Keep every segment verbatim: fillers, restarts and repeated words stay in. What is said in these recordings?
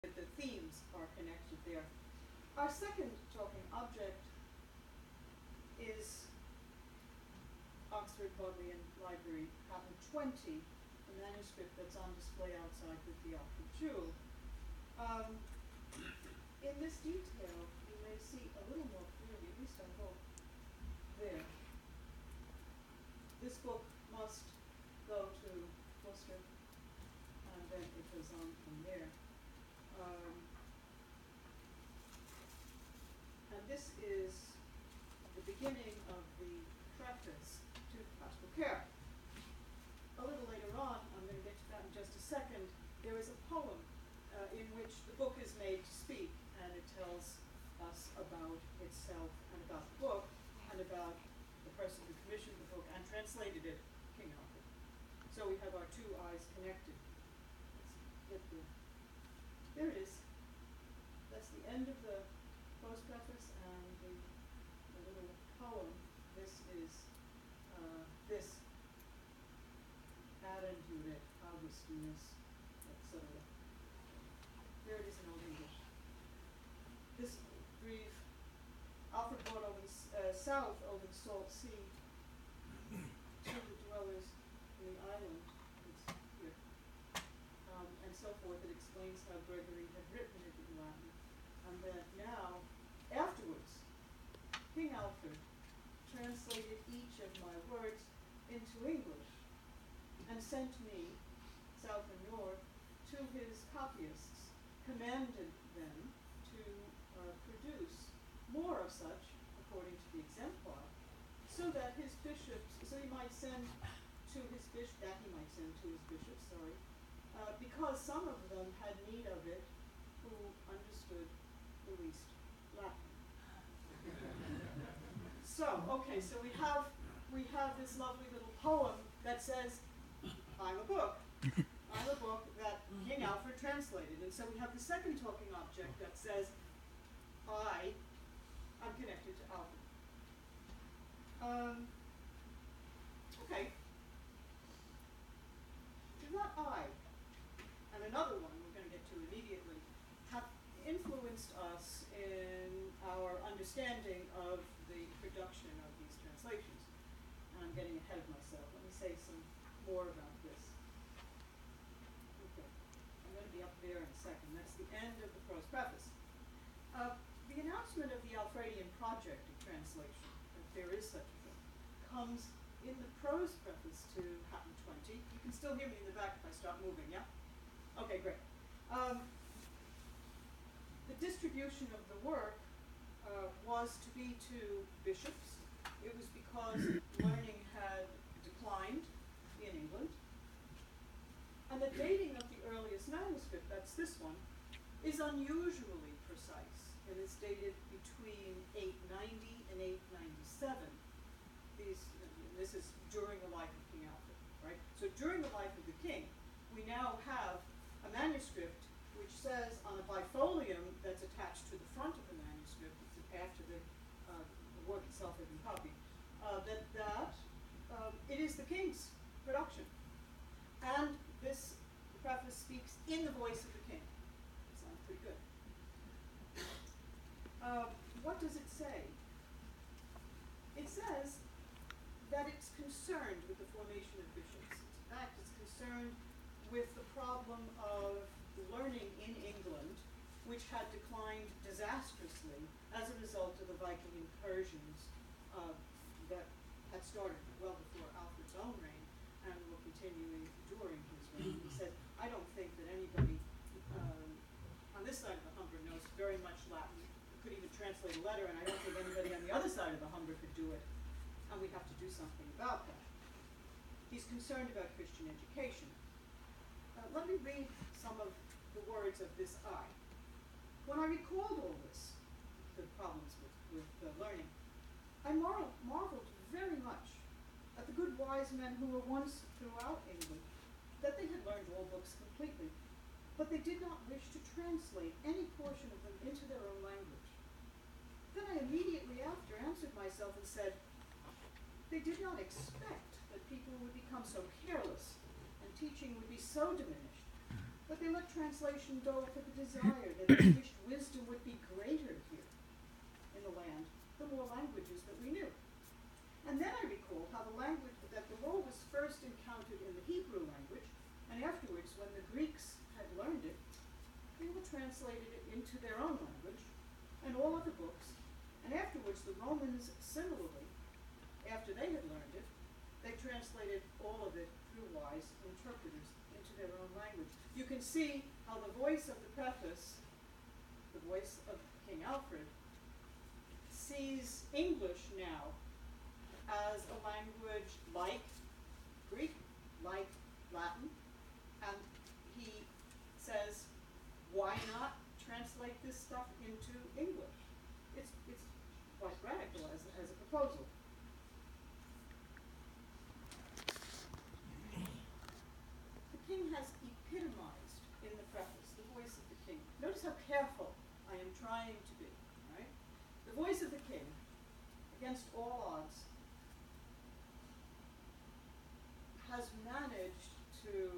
the themes are connected there. Our second talking object is Oxford Bodleian Library, pattern twenty, the manuscript that's on display outside with the Oxford Jewel. Um, in this detail, you may see a little more clearly, at least I hope, there. This book must go to Worcester, and then it goes on from there. Um, and this is the beginning of the preface to Pastoral Care. A little later on, I'm going to get to that in just a second, there is a poem uh, in which the book is made to speak, and it tells us about itself and about the book and about the person who commissioned the book and translated it, King Alfred. So we have our two eyes connected. Let's get the, there it is. That's the end of the prose preface and the, the little poem. This is uh, this Ad Intuit Augustinus, et cetera. There it is in Old English. This brief, Alfred brought over the, uh, south over the salt sea to the dwellers in the island. It's here. Um, and so forth. It explains how Gregory had written it in Latin. And that now, afterwards, King Alfred translated each of my words into English and sent me, south and north, to his copyists, commanded them to uh, produce more of such, according to the exemplar, so that his bishops, so he might send to his bishop, that he might send to his bishops, sorry, uh, because some of them had need of it who understood the least Latin. So, okay, so we have we have this lovely little poem that says, I'm a book. I'm a book that King Alfred translated. And so we have the second talking object that says, I am connected to Alfred. Um, okay. Do not I, and another one we're going to get to immediately, have influenced us in our understanding of the production of these translations. And I'm getting ahead of myself. Let me say some more about this. Okay. I'm going to be up there in a second. That's the end of the prose preface. Uh, the announcement of the Alfredian project of translation, if there is such a thing, comes in the prose preface to pattern twenty. You can still hear me in the back if I stop moving, yeah? Okay, great. Um, the distribution of the work uh, was to be to bishops. It was because learning had declined in England. And the dating of the earliest manuscript, that's this one, is unusually precise. And it's dated between eight ninety and eight ninety-seven. These, this is during the life of King Alfred, right? So during the life of the king, we now have a manuscript which says on a bifolium that's attached to the front of the manuscript, after the, uh, the work itself had been copied, uh, that, that um, it is the king's production. And this preface speaks in the voice of the king. It sounds pretty good. Uh, what does it say? It says that it's concerned with the formation of bishops. In fact, it's concerned with the problem of learning in England, which had declined disastrously as a result of the Viking incursions uh, that had started well before Alfred's own reign and were continuing during his reign. He said, I don't think that anybody um, on this side of the Humber knows very much Latin, could even translate a letter, and I don't think anybody on the other side of the Humber could do it. And we have to do something about that. He's concerned about Christian education. Uh, let me read some of the words of this I. When I recalled all this, the problems with, with uh, learning, I mar marveled very much at the good wise men who were once throughout England, that they had learned all books completely, but they did not wish to translate any portion of them into their own language. Then I immediately after answered myself and said, they did not expect that people would become so careless and teaching would be so diminished But they let translation go for the desire that they wished wisdom would be greater here in the land, the more languages that we knew. And then I recall how the language, that the law was first encountered in the Hebrew language, and afterwards, when the Greeks had learned it, they were translated it into their own language, and all other books, and afterwards the Romans similarly, after they had learned it, they translated all of it through wise interpreters into their own language. You can see how the voice of the preface, the voice of King Alfred, sees English now as a language like Greek, like Latin, and he says, why not translate this stuff into English? It's, it's quite radical as, as a proposal. The king has epitomized in the preface the voice of the king. Notice how careful I am trying to be, right? The voice of the king, against all odds, has managed to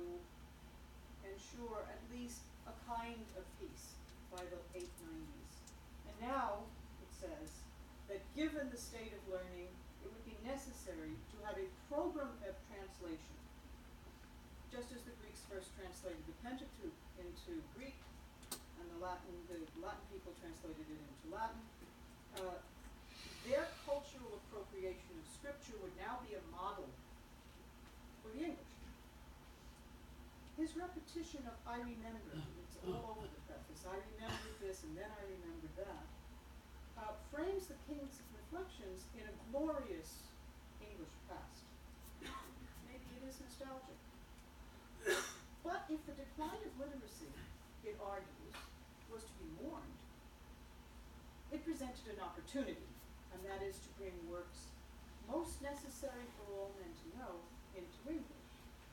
ensure at least a kind of peace by the eight nineties. And now it says that given the state of learning, it would be necessary to have a program of translation. Just as the Greeks first translated the Pentateuch into Greek, and the Latin, the Latin people translated it into Latin, uh, their cultural appropriation of scripture would now be a model for the English. His repetition of I remember, it's all over the preface, I remembered this and then I remembered that, uh, frames the king's reflections in a glorious English past. Maybe it is nostalgic. But if the decline of literacy, it argues, was to be mourned, it presented an opportunity, and that is to bring works most necessary for all men to know into English.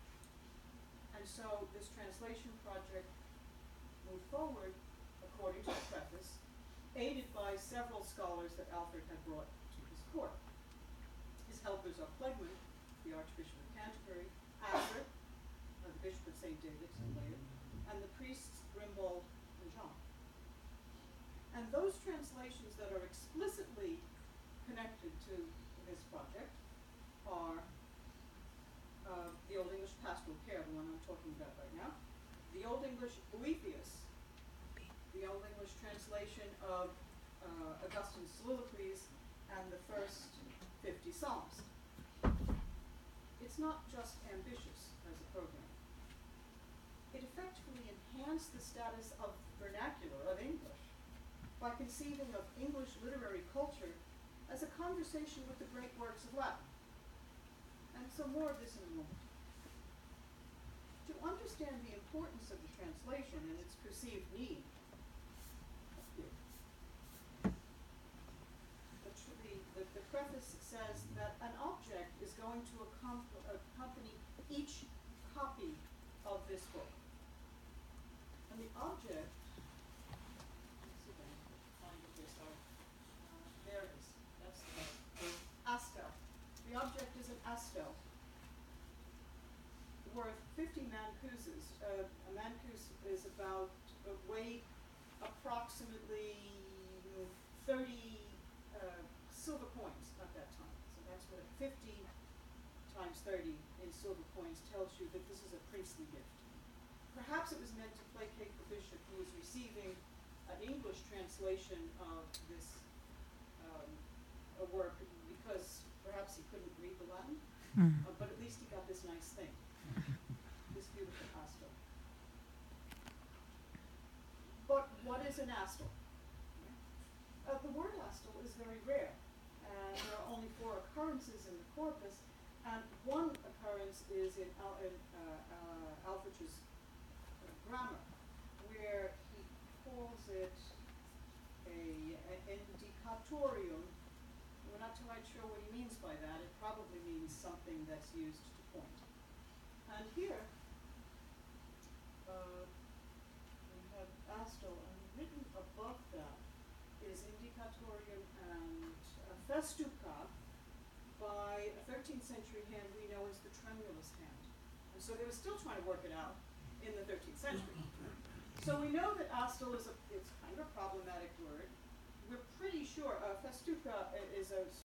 And so this translation project moved forward, according to the preface, aided by several scholars that Alfred had brought to his court. His helpers are Plegmund, the Archbishop of Canterbury, Asser, uh, the Bishop of Saint David's later, and the priests Grimbald and John. And those translations that are explicitly connected to this project are Uh, the Old English Pastoral Care, the one I'm talking about right now, the Old English Boethius, the Old English translation of uh, Augustine's Soliloquies, and the first fifty Psalms. It's not just ambitious as a program. It effectively enhanced the status of vernacular, of English, by conceiving of English literary culture as a conversation with the great works of Latin. And so more of this in a moment. To understand the importance of the translation and its perceived need, the, the, the, the preface says that an object is going to accom- accompany each copy of this book. And the object, let's see if I can find it here, sorry. Uh, there it is, that's the astel. The object is an astel worth fifty mancuses. Uh, a mancus is about uh, weight approximately thirty uh, silver coins at that time. So that's what fifty times thirty in silver coins tells you that this is a princely gift. Perhaps it was meant to placate the bishop who was receiving an English translation of this um, a work because perhaps he couldn't read the Latin, mm. uh, but at least he got this nice thing, this beautiful astel. But what is an astel? Uh, the word astel is very rare, and there are only four occurrences in the corpus, and one occurrence is in, Al- in uh, uh, Alfred's uh, grammar, where he calls it a, an indicatorium. We're not quite sure what he means by that. It probably means something that's used to point. And here, uh, we have astel, and written above that is indicatorium and uh, festuca by a thirteenth century hand we know as the tremulous hand. And so they were still trying to work it out in the thirteenth century. So we know that hostile is a, it's kind of a problematic word. We're pretty sure, uh, festuca i- is a